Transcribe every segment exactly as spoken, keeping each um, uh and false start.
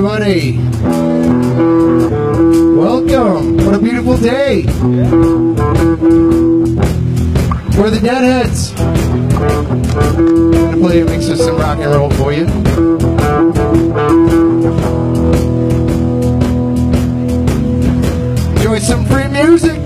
everybody. Welcome. What a beautiful day. We're the DeadHeads. I'm gonna play a mix of some rock and roll for you. Enjoy some free music.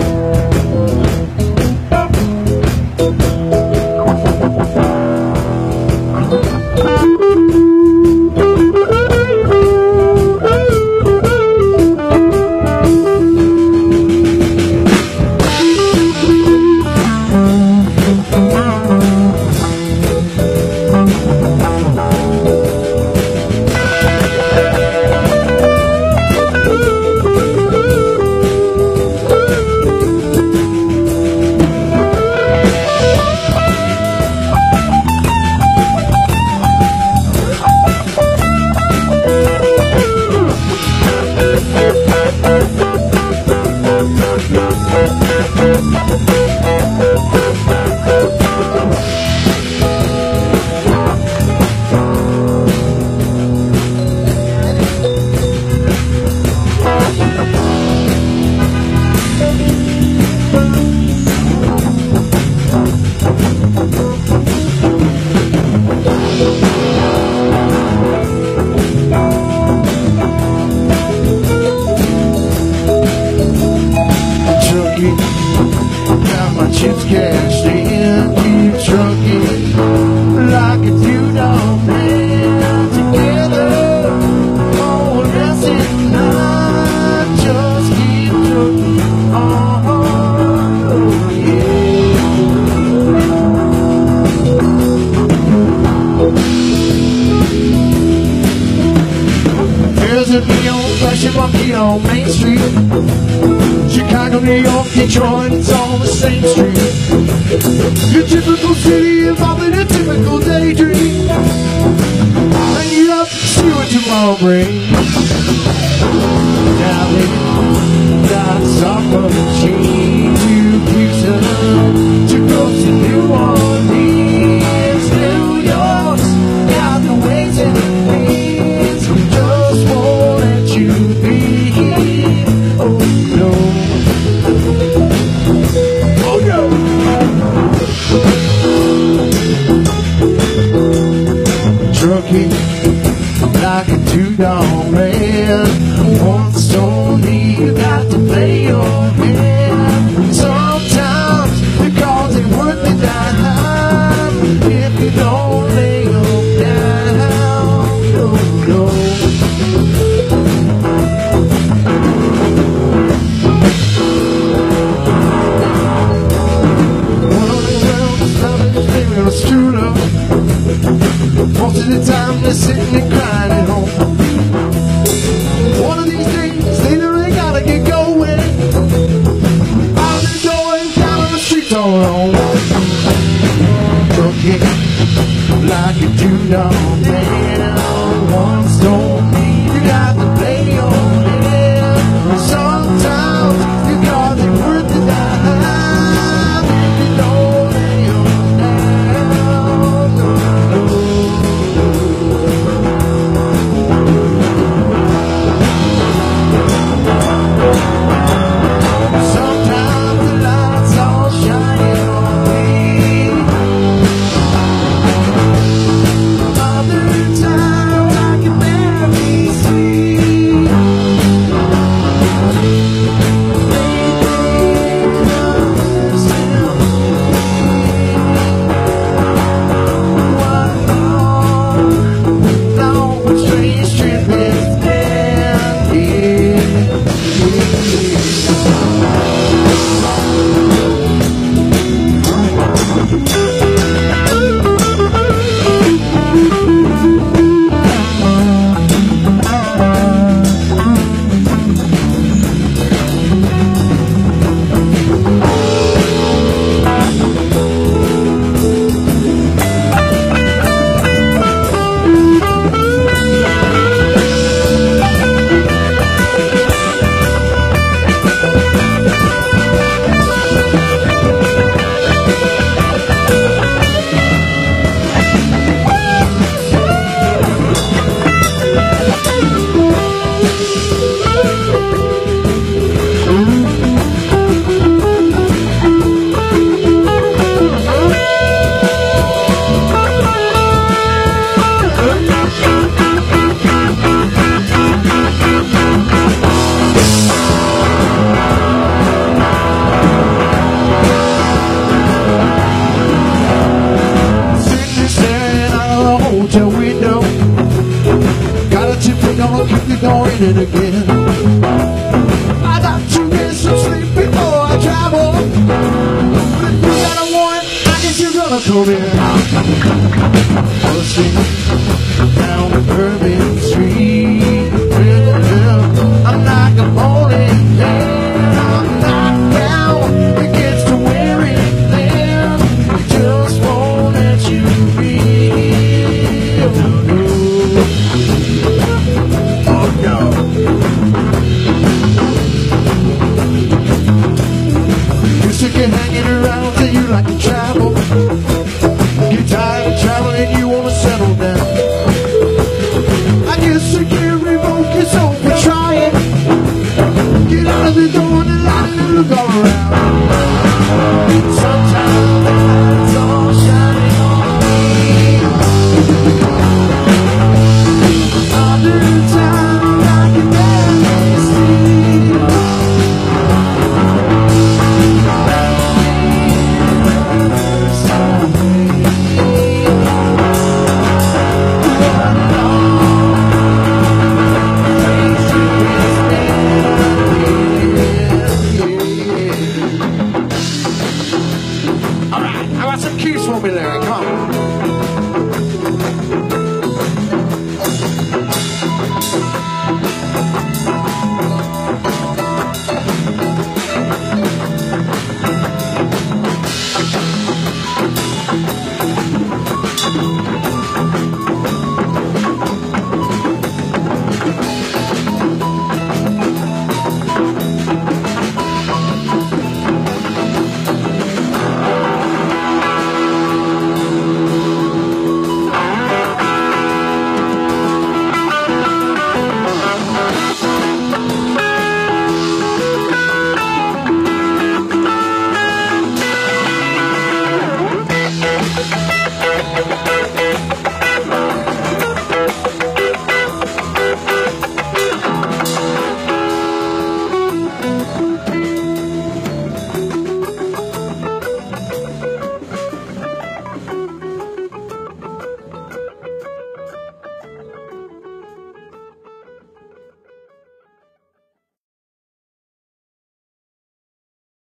On Main Street, Chicago, New York, Detroit, it's all the same street. Your typical city involved in a typical daydream. Hang it up, see what tomorrow brings. Now they got a soccer machine to Houston, to go to New Orleans, New York's got the ways and the means, just won't let you be. Oh no. Oh no. Truckin' like a two-dog man. Once told me you got to play your hand. Sometimes the calls ain't worth the dime if you don't lay them down. No, no. It's true love. Most of the time they're sitting and crying at home. One of these days they really gotta get going. Out the door and down on the streets all alone. Truckin' like a two-dog man. Once told me you got to play your hand. Sometimes your cards ain't worth the dime if you don't lay your ain't gonna keep you going in again. I got to get some sleep before I travel. But if you got a warrant, I guess you're gonna come in. Pussy down the curb.